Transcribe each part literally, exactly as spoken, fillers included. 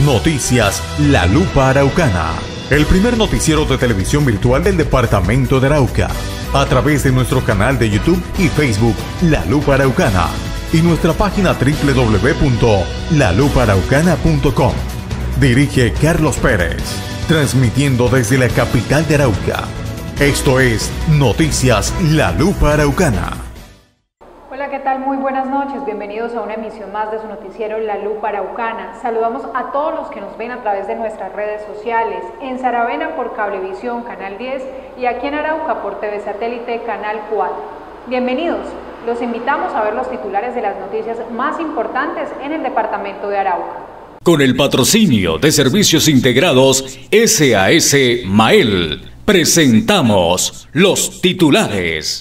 Noticias La Lupa Araucana, el primer noticiero de televisión virtual del departamento de Arauca, a través de nuestro canal de YouTube y Facebook La Lupa Araucana y nuestra página doble u doble u doble u punto la lupa araucana punto com. Dirige Carlos Pérez, transmitiendo desde la capital de Arauca. Esto es Noticias La Lupa Araucana. Hola, ¿qué tal? Muy buenas noches. Bienvenidos a una emisión más de su noticiero La Lupa Araucana. Saludamos a todos los que nos ven a través de nuestras redes sociales, en Saravena por Cablevisión, Canal diez, y aquí en Arauca por T V Satélite, Canal cuatro. Bienvenidos. Los invitamos a ver los titulares de las noticias más importantes en el departamento de Arauca. Con el patrocinio de Servicios Integrados S A S Mael, presentamos los titulares.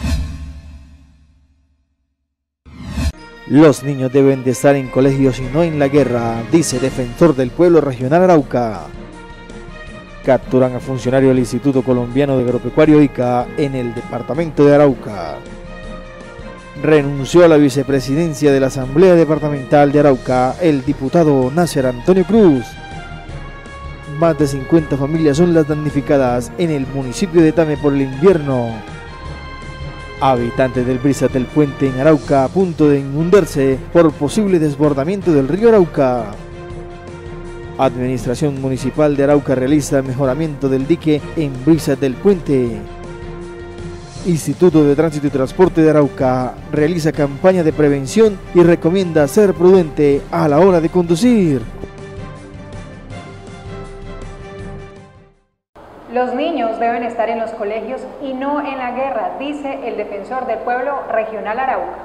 Los niños deben de estar en colegios y no en la guerra, dice Defensor del Pueblo Regional Arauca. Capturan a funcionario del Instituto Colombiano de Agropecuario I C A en el departamento de Arauca. Renunció a la vicepresidencia de la Asamblea Departamental de Arauca el diputado Nasser Antonio Cruz. Más de cincuenta familias son las damnificadas en el municipio de Tame por el invierno. Habitantes del Brisas del Puente en Arauca a punto de inundarse por posible desbordamiento del río Arauca. Administración Municipal de Arauca realiza mejoramiento del dique en Brisas del Puente. Instituto de Tránsito y Transporte de Arauca realiza campaña de prevención y recomienda ser prudente a la hora de conducir. Los niños deben estar en los colegios y no en la guerra, dice el Defensor del Pueblo Regional Arauca.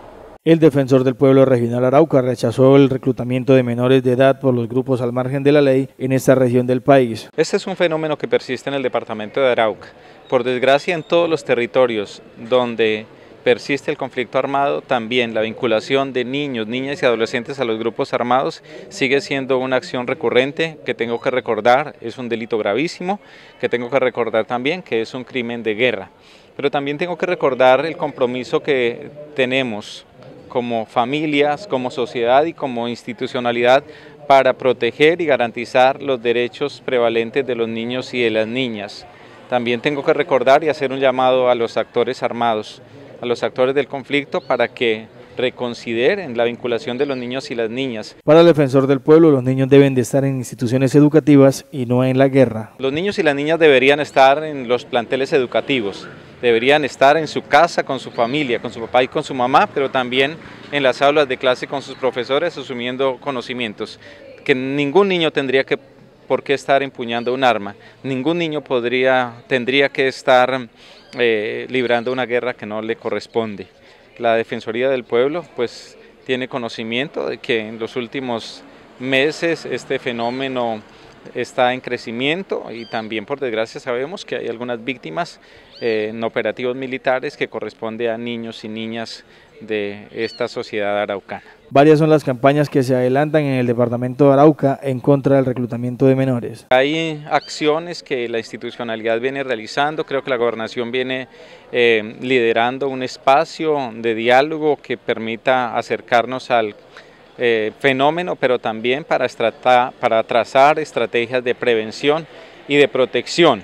El Defensor del Pueblo Regional Arauca rechazó el reclutamiento de menores de edad por los grupos al margen de la ley en esta región del país. Este es un fenómeno que persiste en el departamento de Arauca. Por desgracia, en todos los territorios donde persiste el conflicto armado, también la vinculación de niños, niñas y adolescentes a los grupos armados sigue siendo una acción recurrente que tengo que recordar, es un delito gravísimo, que tengo que recordar también que es un crimen de guerra. Pero también tengo que recordar el compromiso que tenemos como familias, como sociedad y como institucionalidad para proteger y garantizar los derechos prevalentes de los niños y de las niñas. También tengo que recordar y hacer un llamado a los actores armados, a los actores del conflicto para que reconsideren la vinculación de los niños y las niñas. Para el Defensor del Pueblo, los niños deben de estar en instituciones educativas y no en la guerra. Los niños y las niñas deberían estar en los planteles educativos, deberían estar en su casa con su familia, con su papá y con su mamá, pero también en las aulas de clase con sus profesores asumiendo conocimientos, que ningún niño tendría que por qué estar empuñando un arma, ningún niño podría, tendría que estar eh, librando una guerra que no le corresponde. La Defensoría del Pueblo pues tiene conocimiento de que en los últimos meses este fenómeno está en crecimiento y también por desgracia sabemos que hay algunas víctimas eh, en operativos militares que corresponde a niños y niñas de esta sociedad araucana. Varias son las campañas que se adelantan en el departamento de Arauca en contra del reclutamiento de menores. Hay acciones que la institucionalidad viene realizando, creo que la gobernación viene eh, liderando un espacio de diálogo que permita acercarnos al eh, fenómeno, pero también para, tratar, para trazar estrategias de prevención y de protección.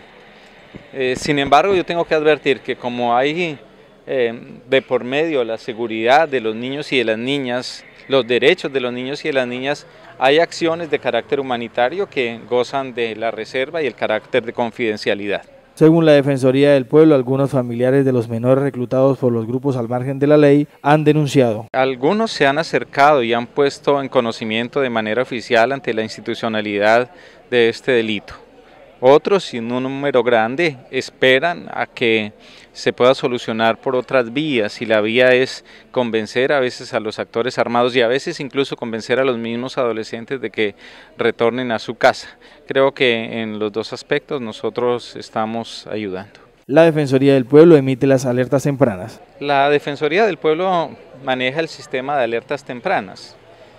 Eh, sin embargo, yo tengo que advertir que como hay Eh, de por medio la seguridad de los niños y de las niñas, los derechos de los niños y de las niñas, hay acciones de carácter humanitario que gozan de la reserva y el carácter de confidencialidad. Según la Defensoría del Pueblo, algunos familiares de los menores reclutados por los grupos al margen de la ley han denunciado. Algunos se han acercado y han puesto en conocimiento de manera oficial ante la institucionalidad de este delito. Otros, sin un número grande, esperan a que se pueda solucionar por otras vías y la vía es convencer a veces a los actores armados y a veces incluso convencer a los mismos adolescentes de que retornen a su casa. Creo que en los dos aspectos nosotros estamos ayudando. La Defensoría del Pueblo emite las alertas tempranas. La Defensoría del Pueblo maneja el sistema de alertas tempranas.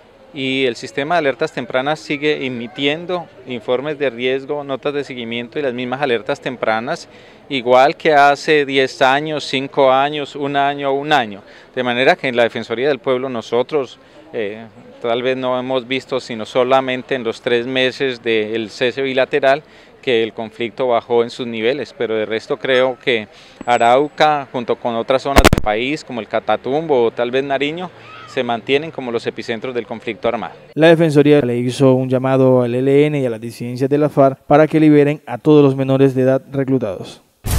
Y el sistema de alertas tempranas sigue emitiendo informes de riesgo, notas de seguimiento y las mismas alertas tempranas, igual que hace diez años, cinco años, un año o un año. De manera que en la Defensoría del Pueblo nosotros Eh, tal vez no hemos visto sino solamente en los tres meses del cese bilateral que el conflicto bajó en sus niveles, pero de resto creo que Arauca, junto con otras zonas del país como el Catatumbo o tal vez Nariño, se mantienen como los epicentros del conflicto armado. La Defensoría le hizo un llamado al E L N y a las disidencias de la FARC para que liberen a todos los menores de edad reclutados.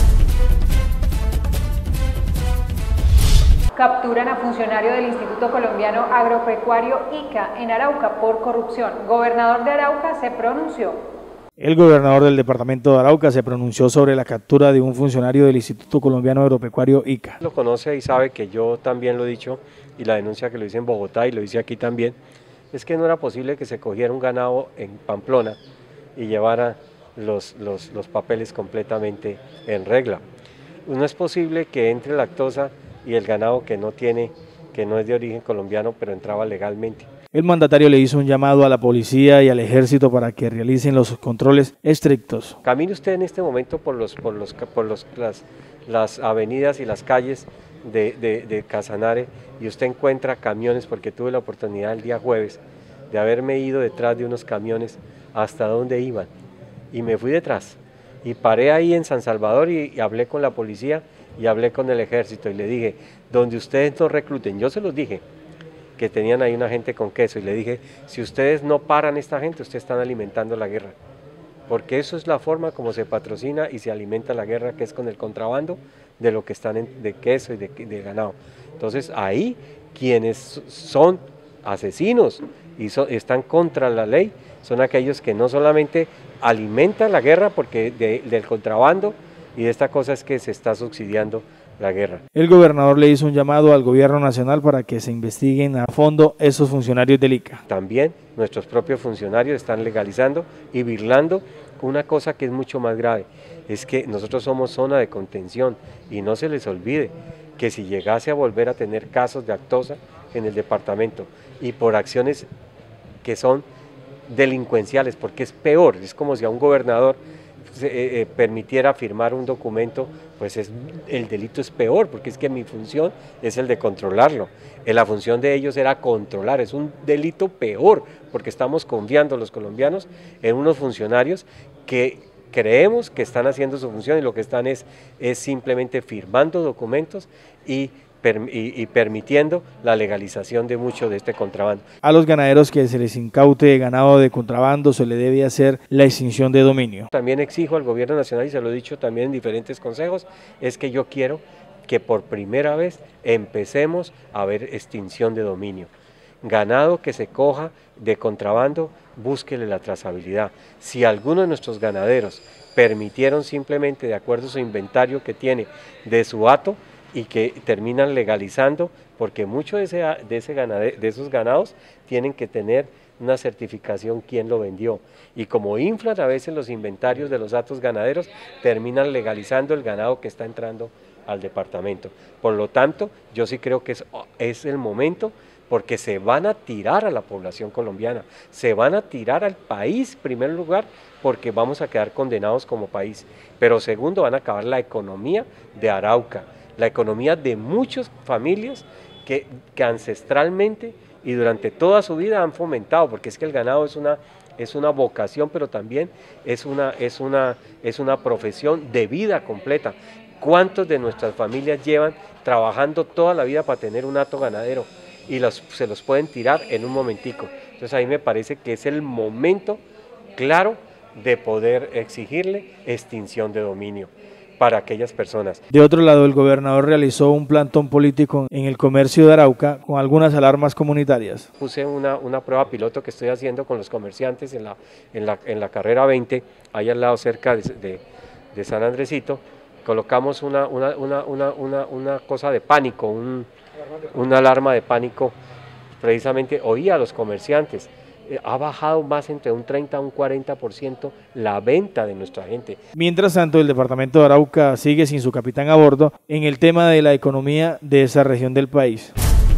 Capturan a funcionario del Instituto Colombiano Agropecuario I C A en Arauca por corrupción. Gobernador de Arauca se pronunció. El gobernador del departamento de Arauca se pronunció sobre la captura de un funcionario del Instituto Colombiano Agropecuario I C A. Lo conoce y sabe que yo también lo he dicho, y la denuncia que lo hice en Bogotá y lo hice aquí también, es que no era posible que se cogiera un ganado en Pamplona y llevara los, los, los papeles completamente en regla. No es posible que entre lactosa y el ganado que no tiene, que no es de origen colombiano, pero entraba legalmente. El mandatario le hizo un llamado a la policía y al ejército para que realicen los controles estrictos. Camine usted en este momento por, los, por, los, por los, las, las avenidas y las calles de, de, de Casanare y usted encuentra camiones, porque tuve la oportunidad el día jueves de haberme ido detrás de unos camiones hasta donde iban, y me fui detrás y paré ahí en San Salvador y, y hablé con la policía y hablé con el ejército y le dije, donde ustedes no recluten, yo se los dije, que tenían ahí una gente con queso, y le dije, si ustedes no paran esta gente, ustedes están alimentando la guerra, porque eso es la forma como se patrocina y se alimenta la guerra, que es con el contrabando de lo que están en, de queso y de, de ganado. Entonces ahí quienes son asesinos y so, están contra la ley son aquellos que no solamente alimentan la guerra porque de, del contrabando, y de esta cosa es que se está subsidiando la guerra. El gobernador le hizo un llamado al gobierno nacional para que se investiguen a fondo esos funcionarios del I C A. También nuestros propios funcionarios están legalizando y birlando una cosa que es mucho más grave, es que nosotros somos zona de contención, y no se les olvide que si llegase a volver a tener casos de actosa en el departamento y por acciones que son delincuenciales, porque es peor, es como si a un gobernador Eh, eh, permitiera firmar un documento, pues es, el delito es peor, porque es que mi función es el de controlarlo, eh, la función de ellos era controlar, es un delito peor, porque estamos confiando los colombianos en unos funcionarios que creemos que están haciendo su función y lo que están es, es simplemente firmando documentos y Y, y permitiendo la legalización de mucho de este contrabando. A los ganaderos que se les incaute ganado de contrabando se le debe hacer la extinción de dominio. También exijo al gobierno nacional, y se lo he dicho también en diferentes consejos, es que yo quiero que por primera vez empecemos a ver extinción de dominio. Ganado que se coja de contrabando, búsquele la trazabilidad. Si alguno de nuestros ganaderos permitieron simplemente, de acuerdo a su inventario que tiene de su hato, y que terminan legalizando, porque muchos de, ese, de, ese ganade, de esos ganados tienen que tener una certificación quién lo vendió, y como inflan a veces los inventarios de los hatos ganaderos, terminan legalizando el ganado que está entrando al departamento. Por lo tanto, yo sí creo que es, es el momento, porque se van a tirar a la población colombiana, se van a tirar al país, en primer lugar, porque vamos a quedar condenados como país, pero segundo, van a acabar la economía de Arauca, la economía de muchas familias que, que ancestralmente y durante toda su vida han fomentado, porque es que el ganado es una, es una vocación, pero también es una, es, una, es una profesión de vida completa. ¿Cuántos de nuestras familias llevan trabajando toda la vida para tener un hato ganadero y los, se los pueden tirar en un momentico? Entonces ahí me parece que es el momento claro de poder exigirle extinción de dominio para aquellas personas. De otro lado, el gobernador realizó un plantón político en el comercio de Arauca con algunas alarmas comunitarias. Puse una, una prueba piloto que estoy haciendo con los comerciantes en la, en la, en la carrera veinte, ahí al lado cerca de, de, de San Andresito. Colocamos una, una, una, una, una, una cosa de pánico, un, una alarma de pánico, precisamente oí a los comerciantes. Ha bajado más entre un treinta a un cuarenta por ciento la venta de nuestra gente. Mientras tanto, el departamento de Arauca sigue sin su capitán a bordo en el tema de la economía de esa región del país.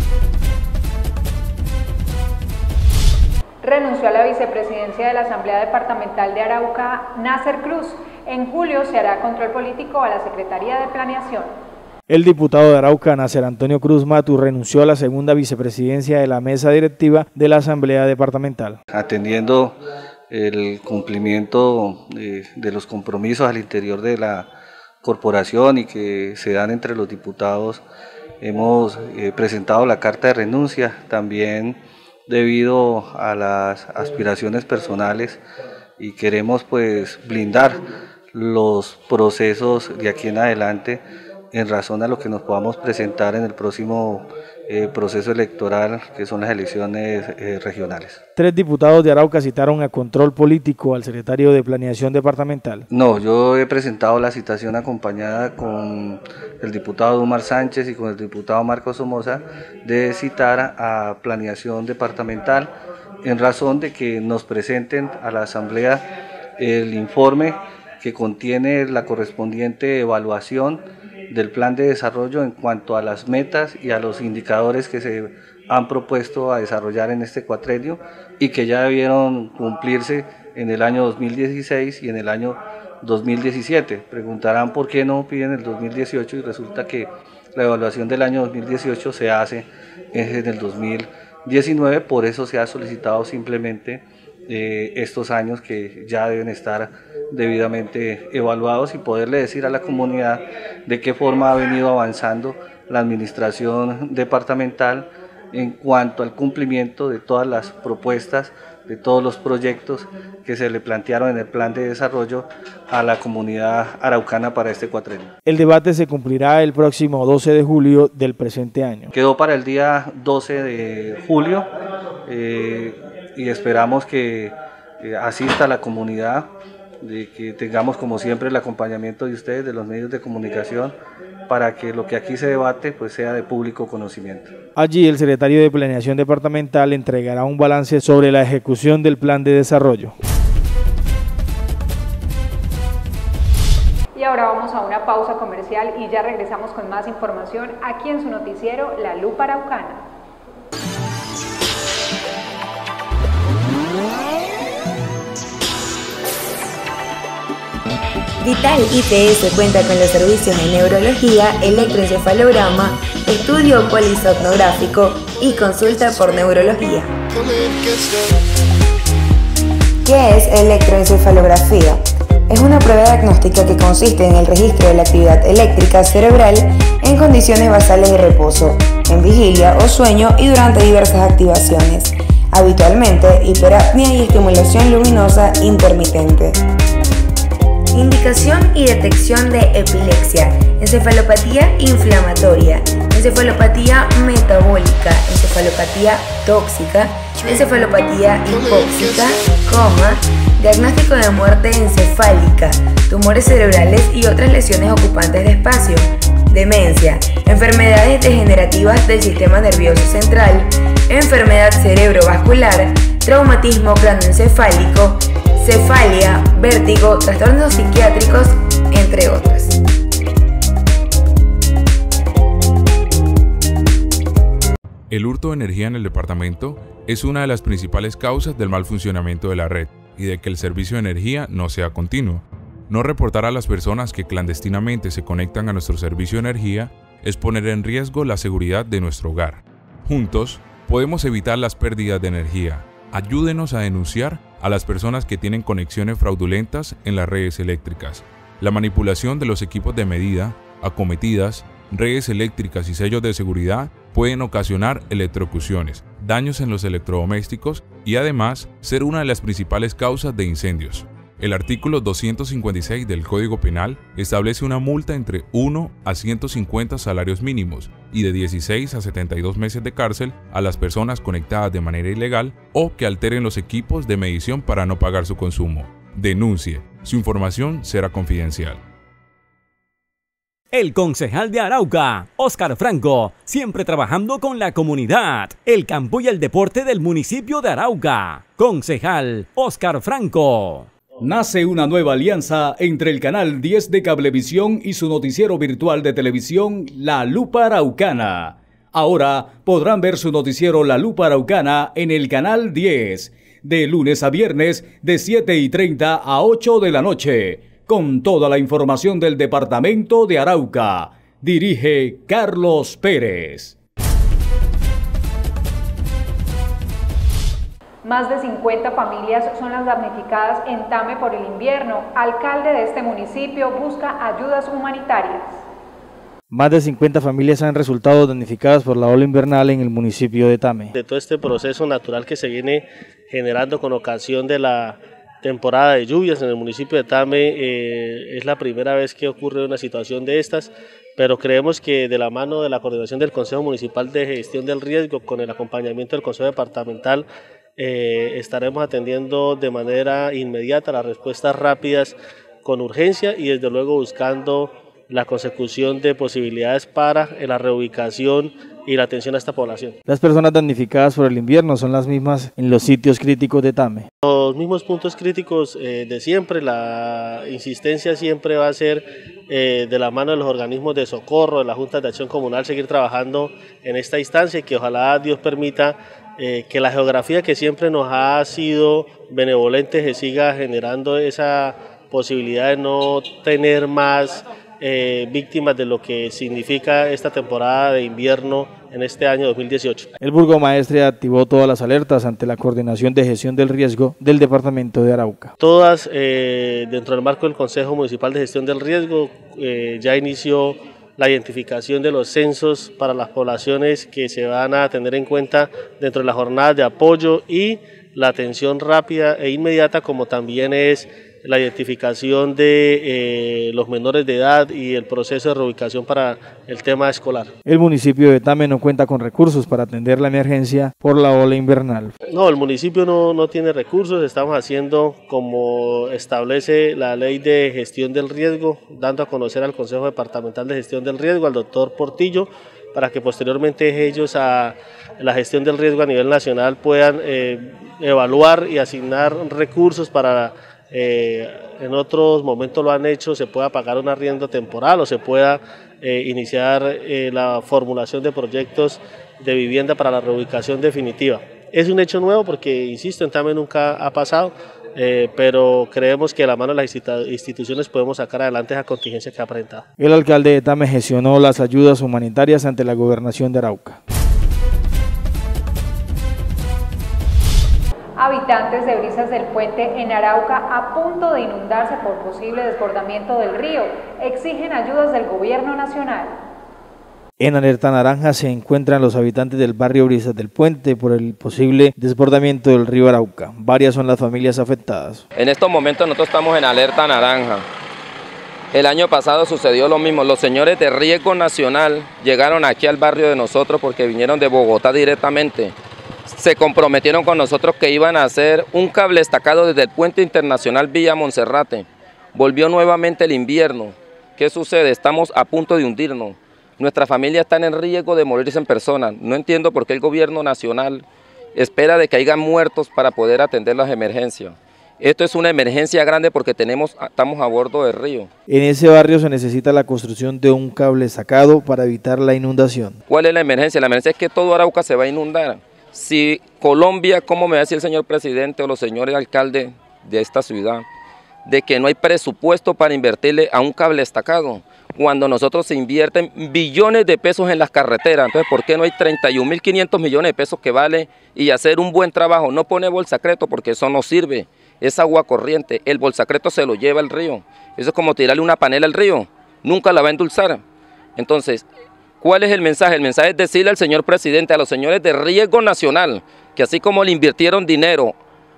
Renunció a la vicepresidencia de la Asamblea Departamental de Arauca, Nasser Cruz. En julio se hará control político a la Secretaría de Planeación. El diputado de Arauca, Nacer Antonio Cruz Matu, renunció a la segunda vicepresidencia de la mesa directiva de la Asamblea Departamental. Atendiendo el cumplimiento de, de los compromisos al interior de la corporación y que se dan entre los diputados, hemos eh, presentado la carta de renuncia, también debido a las aspiraciones personales, y queremos pues blindar los procesos de aquí en adelante en razón a lo que nos podamos presentar en el próximo eh, proceso electoral, que son las elecciones eh, regionales. Tres diputados de Arauca citaron a control político al secretario de Planeación Departamental. No, yo he presentado la citación acompañada con el diputado Dumar Sánchez y con el diputado Marcos Somoza de citar a Planeación Departamental en razón de que nos presenten a la Asamblea el informe que contiene la correspondiente evaluación del plan de desarrollo en cuanto a las metas y a los indicadores que se han propuesto a desarrollar en este cuatrenio y que ya debieron cumplirse en el año dos mil dieciséis y en el año dos mil diecisiete. Preguntarán por qué no piden el dos mil dieciocho y resulta que la evaluación del año dos mil dieciocho se hace en el dos mil diecinueve, por eso se ha solicitado simplemente eh, estos años que ya deben estar debidamente evaluados y poderle decir a la comunidad de qué forma ha venido avanzando la administración departamental en cuanto al cumplimiento de todas las propuestas, de todos los proyectos que se le plantearon en el plan de desarrollo a la comunidad araucana para este cuatrenio. El debate se cumplirá el próximo doce de julio del presente año. Quedó para el día doce de julio eh, y esperamos que eh, asista la comunidad, de que tengamos como siempre el acompañamiento de ustedes, de los medios de comunicación, para que lo que aquí se debate pues sea de público conocimiento. Allí el secretario de Planeación Departamental entregará un balance sobre la ejecución del plan de desarrollo. Y ahora vamos a una pausa comercial y ya regresamos con más información aquí en su noticiero La Lupa Araucana. Vital I P S cuenta con los servicios de neurología, electroencefalograma, estudio polisomnográfico y consulta por neurología. ¿Qué es electroencefalografía? Es una prueba diagnóstica que consiste en el registro de la actividad eléctrica cerebral en condiciones basales de reposo, en vigilia o sueño y durante diversas activaciones, habitualmente hiperapnea y estimulación luminosa intermitente. Indicación y detección de epilepsia, encefalopatía inflamatoria, encefalopatía metabólica, encefalopatía tóxica, encefalopatía hipóxica, coma, diagnóstico de muerte encefálica, tumores cerebrales y otras lesiones ocupantes de espacio, demencia, enfermedades degenerativas del sistema nervioso central, enfermedad cerebrovascular, traumatismo craneoencefálico, cefalia, vértigo, trastornos psiquiátricos, entre otros. El hurto de energía en el departamento es una de las principales causas del mal funcionamiento de la red y de que el servicio de energía no sea continuo. No reportar a las personas que clandestinamente se conectan a nuestro servicio de energía es poner en riesgo la seguridad de nuestro hogar. Juntos, podemos evitar las pérdidas de energía. Ayúdenos a denunciar a las personas que tienen conexiones fraudulentas en las redes eléctricas. La manipulación de los equipos de medida, acometidas, redes eléctricas y sellos de seguridad pueden ocasionar electrocuciones, daños en los electrodomésticos y además ser una de las principales causas de incendios. El artículo doscientos cincuenta y seis del Código Penal establece una multa entre uno a ciento cincuenta salarios mínimos y de dieciséis a setenta y dos meses de cárcel a las personas conectadas de manera ilegal o que alteren los equipos de medición para no pagar su consumo. Denuncie. Su información será confidencial. El concejal de Arauca, Óscar Franco, siempre trabajando con la comunidad, el campo y el deporte del municipio de Arauca. Concejal Óscar Franco. Nace una nueva alianza entre el Canal diez de Cablevisión y su noticiero virtual de televisión La Lupa Araucana. Ahora podrán ver su noticiero La Lupa Araucana en el Canal diez, de lunes a viernes de siete y treinta a ocho de la noche, con toda la información del departamento de Arauca, Dirige Carlos Pérez. Más de cincuenta familias son las damnificadas en Tame por el invierno. Alcalde de este municipio busca ayudas humanitarias. Más de cincuenta familias han resultado damnificadas por la ola invernal en el municipio de Tame. De todo este proceso natural que se viene generando con ocasión de la temporada de lluvias en el municipio de Tame, eh, es la primera vez que ocurre una situación de estas, pero creemos que de la mano de la coordinación del Consejo Municipal de Gestión del Riesgo con el acompañamiento del Consejo Departamental, Eh, estaremos atendiendo de manera inmediata las respuestas rápidas con urgencia y desde luego buscando la consecución de posibilidades para la reubicación y la atención a esta población. Las personas damnificadas por el invierno son las mismas en los sitios críticos de Tame. Los mismos puntos críticos eh, de siempre, la insistencia siempre va a ser eh, de la mano de los organismos de socorro, de la Junta de Acción Comunal, seguir trabajando en esta instancia y que ojalá Dios permita Eh, que la geografía que siempre nos ha sido benevolente se siga generando esa posibilidad de no tener más eh, víctimas de lo que significa esta temporada de invierno en este año dos mil dieciocho. El burgomaestre activó todas las alertas ante la coordinación de gestión del riesgo del departamento de Arauca. Todas eh, dentro del marco del Consejo Municipal de Gestión del Riesgo eh, ya inició la identificación de los censos para las poblaciones que se van a tener en cuenta dentro de las jornadas de apoyo y la atención rápida e inmediata, como también es la identificación de eh, los menores de edad y el proceso de reubicación para el tema escolar. El municipio de Tame no cuenta con recursos para atender la emergencia por la ola invernal. No, el municipio no, no tiene recursos, estamos haciendo como establece la ley de gestión del riesgo, dando a conocer al Consejo Departamental de Gestión del Riesgo, al doctor Portillo, para que posteriormente ellos a la gestión del riesgo a nivel nacional puedan eh, evaluar y asignar recursos para Eh, en otros momentos lo han hecho, se pueda pagar un arriendo temporal o se pueda eh, iniciar eh, la formulación de proyectos de vivienda para la reubicación definitiva. Es un hecho nuevo porque, insisto, en Tame nunca ha pasado, eh, pero creemos que de la mano de las instituciones podemos sacar adelante esa contingencia que ha presentado. El alcalde de Tame gestionó las ayudas humanitarias ante la gobernación de Arauca. Habitantes de Brisas del Puente en Arauca, a punto de inundarse por posible desbordamiento del río, exigen ayudas del gobierno nacional. En alerta naranja se encuentran los habitantes del barrio Brisas del Puente por el posible desbordamiento del río Arauca. Varias son las familias afectadas. En estos momentos nosotros estamos en alerta naranja. El año pasado sucedió lo mismo. Los señores de Riesgo Nacional llegaron aquí al barrio de nosotros porque vinieron de Bogotá directamente. Se comprometieron con nosotros que iban a hacer un cable estacado desde el puente internacional Villa Monserrate. Volvió nuevamente el invierno. ¿Qué sucede? Estamos a punto de hundirnos. Nuestras familias están en riesgo de morirse en persona. No entiendo por qué el gobierno nacional espera de que haya muertos para poder atender las emergencias. Esto es una emergencia grande porque tenemos, estamos a bordo del río. En ese barrio se necesita la construcción de un cable estacado para evitar la inundación. ¿Cuál es la emergencia? La emergencia es que todo Arauca se va a inundar. Si Colombia, ¿cómo me va a decir el señor presidente o los señores alcaldes de esta ciudad, de que no hay presupuesto para invertirle a un cable estacado, cuando nosotros se invierten billones de pesos en las carreteras? Entonces, ¿por qué no hay treinta y un mil quinientos millones de pesos que vale y hacer un buen trabajo? No pone bolsacreto porque eso no sirve, es agua corriente, el bolsacreto se lo lleva el río, eso es como tirarle una panela al río, nunca la va a endulzar. Entonces, ¿cuál es el mensaje? El mensaje es decirle al señor presidente, a los señores de Riesgo Nacional, que así como le invirtieron dinero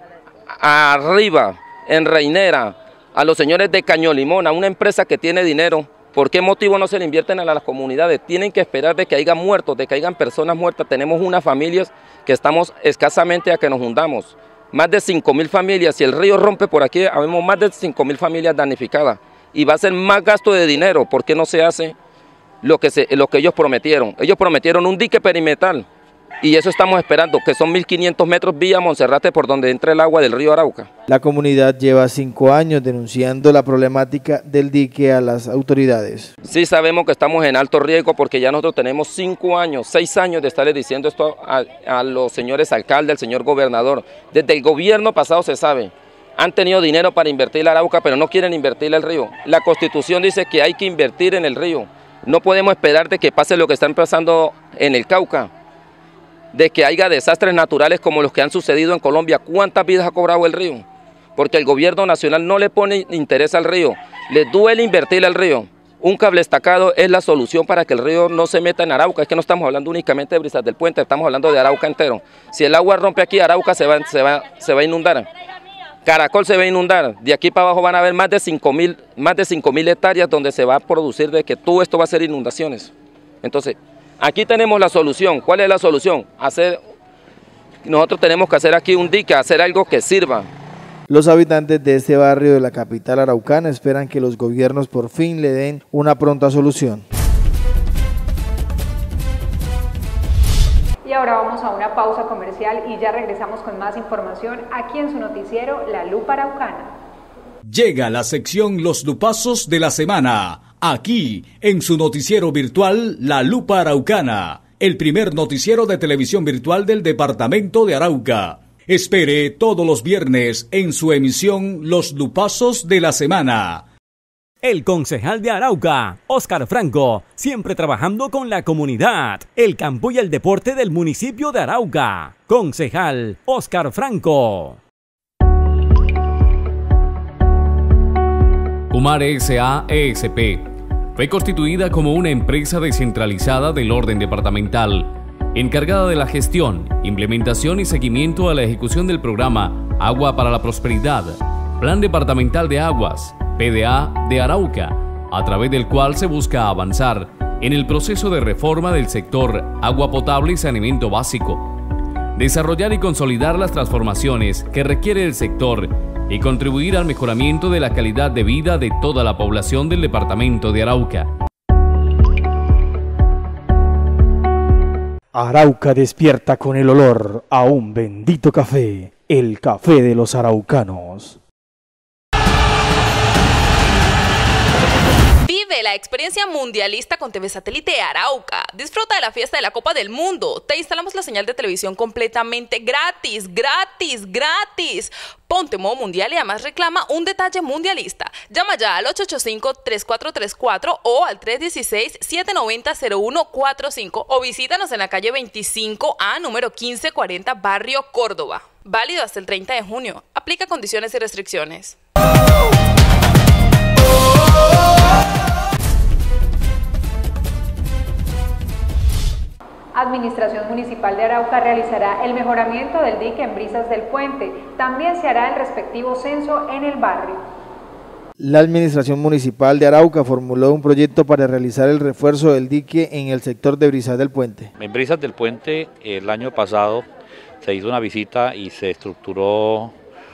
arriba, en Reinera, a los señores de Cañolimón, a una empresa que tiene dinero, ¿por qué motivo no se le invierten a las comunidades? Tienen que esperar de que haya muertos, de que hayan personas muertas. Tenemos unas familias que estamos escasamente a que nos hundamos. Más de cinco mil familias, si el río rompe por aquí, habemos más de cinco mil familias damnificadas. Y va a ser más gasto de dinero, ¿por qué no se hace Lo que, se, lo que ellos prometieron? Ellos prometieron un dique perimetral y eso estamos esperando, que son mil quinientos metros vía Monserrate por donde entra el agua del río Arauca. La comunidad lleva cinco años denunciando la problemática del dique a las autoridades. Sí sabemos que estamos en alto riesgo porque ya nosotros tenemos cinco años, seis años de estarles diciendo esto a, a los señores alcaldes, al señor gobernador. Desde el gobierno pasado se sabe. Han tenido dinero para invertir el Arauca, pero no quieren invertir el río. La Constitución dice que hay que invertir en el río. No podemos esperar de que pase lo que está pasando en el Cauca, de que haya desastres naturales como los que han sucedido en Colombia. ¿Cuántas vidas ha cobrado el río? Porque el gobierno nacional no le pone interés al río, le duele invertir al río. Un cable estacado es la solución para que el río no se meta en Arauca. Es que no estamos hablando únicamente de Brisas del Puente, estamos hablando de Arauca entero. Si el agua rompe aquí, Arauca se va, se va, se va a inundar. Caracol se va a inundar. De aquí para abajo van a haber más de cinco mil, más de cinco mil hectáreas donde se va a producir de que todo esto va a ser inundaciones. Entonces, aquí tenemos la solución. ¿Cuál es la solución? Hacer, nosotros tenemos que hacer aquí un dique, hacer algo que sirva. Los habitantes de este barrio de la capital araucana esperan que los gobiernos por fin le den una pronta solución. Y ahora vamos a una pausa comercial y ya regresamos con más información aquí en su noticiero La Lupa Araucana. Llega la sección Los Lupazos de la Semana, aquí en su noticiero virtual La Lupa Araucana, el primer noticiero de televisión virtual del departamento de Arauca. Espere todos los viernes en su emisión Los Lupazos de la Semana. El concejal de Arauca, Óscar Franco, siempre trabajando con la comunidad, el campo y el deporte del municipio de Arauca. Concejal Óscar Franco. Umar S A E S P fue constituida como una empresa descentralizada del orden departamental, encargada de la gestión, implementación y seguimiento a la ejecución del programa Agua para la Prosperidad, Plan Departamental de Aguas, P D A de Arauca, a través del cual se busca avanzar en el proceso de reforma del sector agua potable y saneamiento básico, desarrollar y consolidar las transformaciones que requiere el sector y contribuir al mejoramiento de la calidad de vida de toda la población del departamento de Arauca. Arauca despierta con el olor a un bendito café, el café de los araucanos. Vive la experiencia mundialista con T V Satélite Arauca. Disfruta de la fiesta de la Copa del Mundo. Te instalamos la señal de televisión completamente gratis, gratis, gratis. Ponte modo mundial y además reclama un detalle mundialista. Llama ya al ocho ocho cinco, tres cuatro tres cuatro o al tres uno seis, siete nueve cero, cero uno cuatro cinco o visítanos en la calle veinticinco A, número quince cuarenta, Barrio Córdoba. Válido hasta el treinta de junio. Aplica condiciones y restricciones. Administración Municipal de Arauca realizará el mejoramiento del dique en Brisas del Puente. También se hará el respectivo censo en el barrio. La Administración Municipal de Arauca formuló un proyecto para realizar el refuerzo del dique en el sector de Brisas del Puente. En Brisas del Puente el año pasado se hizo una visita y se estructuró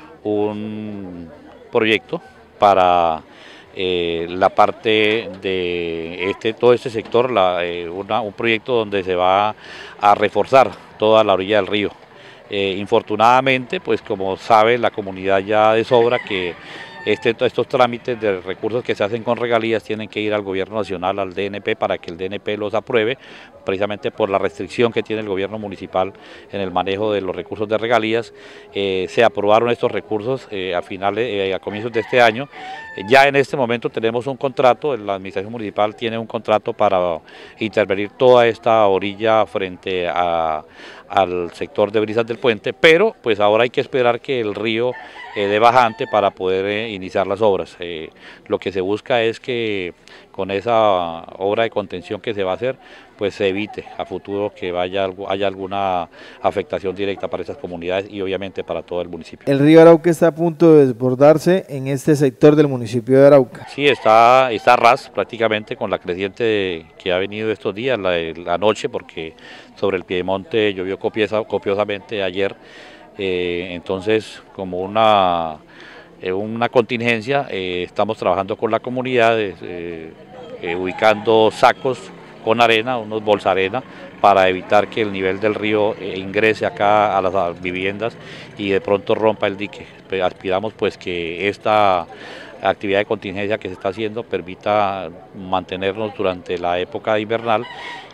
un proyecto para Eh, la parte de este, todo este sector, la, eh, una, un proyecto donde se va a reforzar toda la orilla del río. Eh, infortunadamente, pues como sabe la comunidad ya de sobra que este, estos trámites de recursos que se hacen con regalías tienen que ir al gobierno nacional, al D N P, para que el D N P los apruebe, precisamente por la restricción que tiene el gobierno municipal en el manejo de los recursos de regalías. Eh, se aprobaron estos recursos eh, a finales, eh, a comienzos de este año. Eh, ya en este momento tenemos un contrato, la administración municipal tiene un contrato para intervenir toda esta orilla frente a, al sector de Brisas del Puente, pero pues ahora hay que esperar que el río eh, dé bajante para poder eh, iniciar las obras. Eh, lo que se busca es que con esa obra de contención que se va a hacer, pues se evite a futuro que vaya algo, haya alguna afectación directa para esas comunidades y obviamente para todo el municipio. El río Arauca está a punto de desbordarse en este sector del municipio de Arauca. Sí, está, está a ras prácticamente con la creciente que ha venido estos días, la, la noche, porque sobre el piedemonte llovió copiosa, copiosamente ayer, eh, entonces como una, eh, una contingencia eh, estamos trabajando con la comunidad, eh, eh, ubicando sacos con arena, unos bolsarena, para evitar que el nivel del río eh, ingrese acá a las, a las viviendas y de pronto rompa el dique. Aspiramos pues que esta actividad de contingencia que se está haciendo permita mantenernos durante la época invernal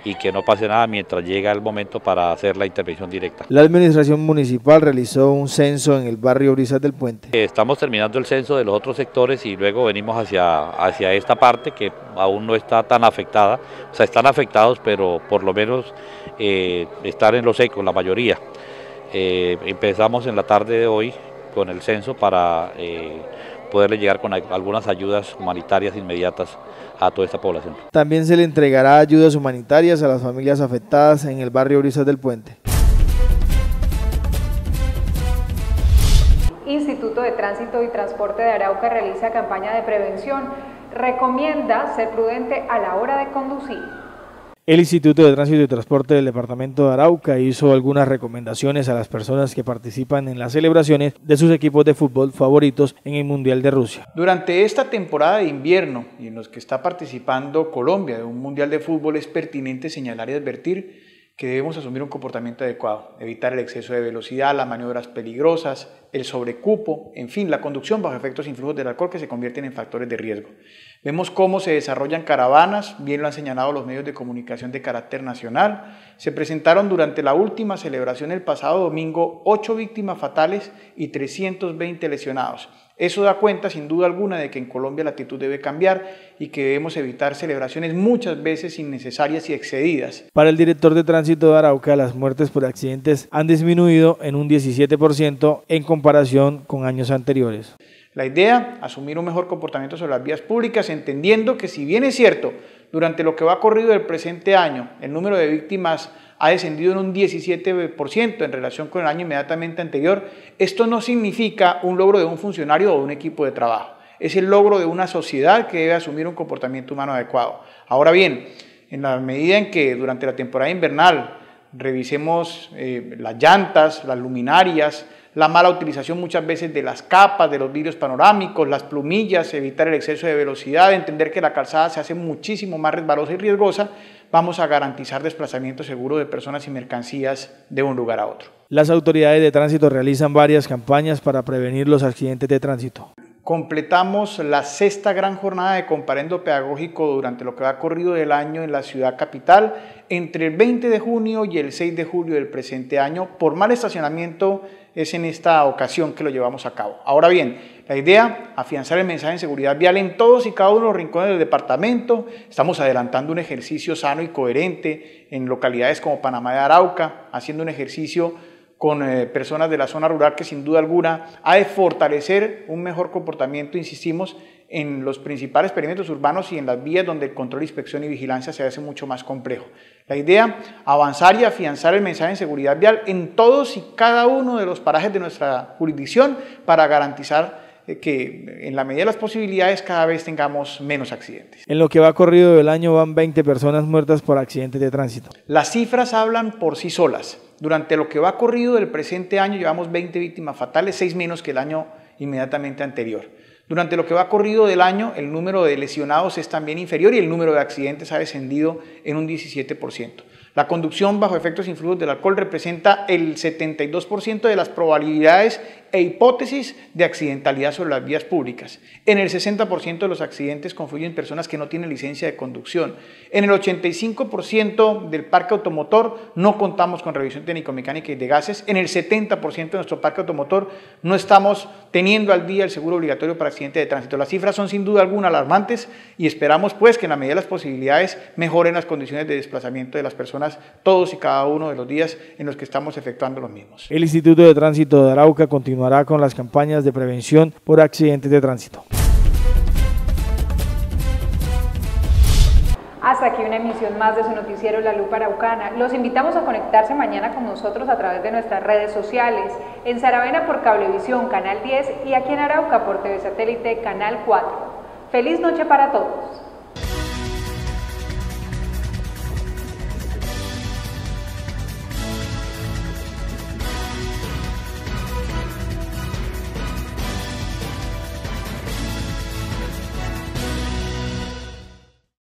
y que no pase nada mientras llega el momento para hacer la intervención directa. La administración municipal realizó un censo en el barrio Brisas del Puente. Estamos terminando el censo de los otros sectores y luego venimos hacia, hacia esta parte que aún no está tan afectada, o sea, están afectados, pero por lo menos eh, están en lo seco la mayoría. Eh, empezamos en la tarde de hoy con el censo para eh, poderle llegar con algunas ayudas humanitarias inmediatas a toda esta población. También se le entregará ayudas humanitarias a las familias afectadas en el barrio Brisas del Puente. Instituto de Tránsito y Transporte de Arauca realiza campaña de prevención. Recomienda ser prudente a la hora de conducir. El Instituto de Tránsito y Transporte del Departamento de Arauca hizo algunas recomendaciones a las personas que participan en las celebraciones de sus equipos de fútbol favoritos en el Mundial de Rusia. Durante esta temporada de invierno y en los que está participando Colombia de un Mundial de Fútbol, es pertinente señalar y advertir que debemos asumir un comportamiento adecuado, evitar el exceso de velocidad, las maniobras peligrosas, el sobrecupo, en fin, la conducción bajo efectos influjos del alcohol que se convierten en factores de riesgo. Vemos cómo se desarrollan caravanas, bien lo han señalado los medios de comunicación de carácter nacional. Se presentaron durante la última celebración el pasado domingo ocho víctimas fatales y trescientos veinte lesionados. Eso da cuenta sin duda alguna de que en Colombia la actitud debe cambiar y que debemos evitar celebraciones muchas veces innecesarias y excedidas. Para el director de tránsito de Arauca, las muertes por accidentes han disminuido en un diecisiete por ciento en comparación con años anteriores. La idea, asumir un mejor comportamiento sobre las vías públicas, entendiendo que si bien es cierto, durante lo que va corrido del presente año, el número de víctimas ha descendido en un diecisiete por ciento en relación con el año inmediatamente anterior, esto no significa un logro de un funcionario o de un equipo de trabajo, es el logro de una sociedad que debe asumir un comportamiento humano adecuado. Ahora bien, en la medida en que durante la temporada invernal revisemos eh, las llantas, las luminarias, la mala utilización muchas veces de las capas, de los vidrios panorámicos, las plumillas, evitar el exceso de velocidad, entender que la calzada se hace muchísimo más resbalosa y riesgosa, vamos a garantizar desplazamiento seguro de personas y mercancías de un lugar a otro. Las autoridades de tránsito realizan varias campañas para prevenir los accidentes de tránsito. Completamos la sexta gran jornada de comparendo pedagógico durante lo que va corrido del año en la ciudad capital, entre el veinte de junio y el seis de julio del presente año. Por mal estacionamiento es en esta ocasión que lo llevamos a cabo. Ahora bien, la idea, afianzar el mensaje de seguridad vial en todos y cada uno de los rincones del departamento. Estamos adelantando un ejercicio sano y coherente en localidades como Panamá de Arauca, haciendo un ejercicio con eh, personas de la zona rural que sin duda alguna ha de fortalecer un mejor comportamiento, insistimos, en los principales perímetros urbanos y en las vías donde el control, inspección y vigilancia se hace mucho más complejo. La idea, avanzar y afianzar el mensaje de seguridad vial en todos y cada uno de los parajes de nuestra jurisdicción para garantizar que en la medida de las posibilidades cada vez tengamos menos accidentes. En lo que va corrido del año van veinte personas muertas por accidentes de tránsito. Las cifras hablan por sí solas. Durante lo que va corrido del presente año llevamos veinte víctimas fatales, seis menos que el año inmediatamente anterior. Durante lo que va corrido del año el número de lesionados es también inferior y el número de accidentes ha descendido en un diecisiete por ciento. La conducción bajo efectos influjos del alcohol representa el setenta y dos por ciento de las probabilidades e hipótesis de accidentalidad sobre las vías públicas. En el sesenta por ciento de los accidentes confluyen personas que no tienen licencia de conducción. En el ochenta y cinco por ciento del parque automotor no contamos con revisión técnico-mecánica y de gases. En el setenta por ciento de nuestro parque automotor no estamos teniendo al día el seguro obligatorio para accidentes de tránsito. Las cifras son sin duda alguna alarmantes y esperamos pues que en la medida de las posibilidades mejoren las condiciones de desplazamiento de las personas todos y cada uno de los días en los que estamos efectuando los mismos. El Instituto de Tránsito de Arauca continuará con las campañas de prevención por accidentes de tránsito. Hasta aquí una emisión más de su noticiero La Lupa Araucana. Los invitamos a conectarse mañana con nosotros a través de nuestras redes sociales, en Saravena por Cablevisión, Canal diez y aquí en Arauca por T V Satélite, Canal cuatro. ¡Feliz noche para todos!